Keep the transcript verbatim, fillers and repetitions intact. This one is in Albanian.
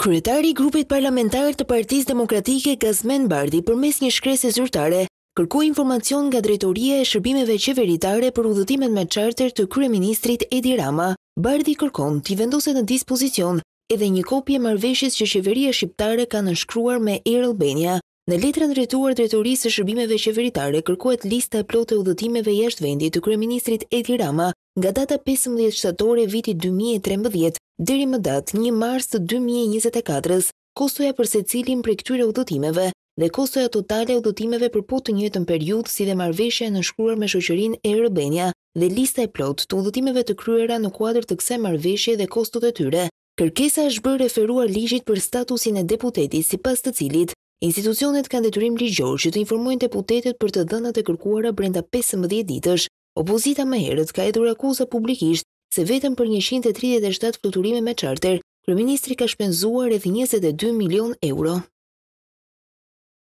Kryetari i grupit parlamentar të Partisë Demokratike Gazmend Bardhi përmes një shkrese zyrtare kërkoi informacion nga Drejtoria e Shërbimeve Qeveritare për udhëtimet me charter të kryeministrit Edi Rama. Bardhi kërkon t'i vendoset në dispozicion edhe një kopje marrëveshjes që qeveria shqiptare ka nënshkruar me Air Albania. Në letrën drejtuar Drejtorisë së Shërbimeve Qeveritare kërkohet lista e plotë e udhëtimeve jashtë vendit të kryeministrit Edi Rama nga data pesëmbëdhjetë shtatore vitit dy mijë e trembëdhjetë deri më datë një mars të dy mijë e njëzet e katër, kostoja për secilin prej këtyre udhëtimeve dhe kostoja totale e udhëtimeve për po të njëjtën periudhë, si dhe marrëveshja e nënshkruar me shoqërinë Air Albania dhe lista e plotë të udhëtimeve të kryera në kuadër të kësaj marrëveshje dhe kostot e tyre. Kërkesa është bërë referuar ligjit për statusin e deputetit, sipas të cilit institucionet kanë detyrim ligjor që të informojnë deputetët për të dhënat e kërkuara brenda pesëmbëdhjetë ditësh. Opozita më herët ka hedhur akuza publikisht se vetëm për njëqind e tridhjetë e shtatë fluturime me charter, kryeministri ka shpenzuar rreth njëzet e dy milion euro.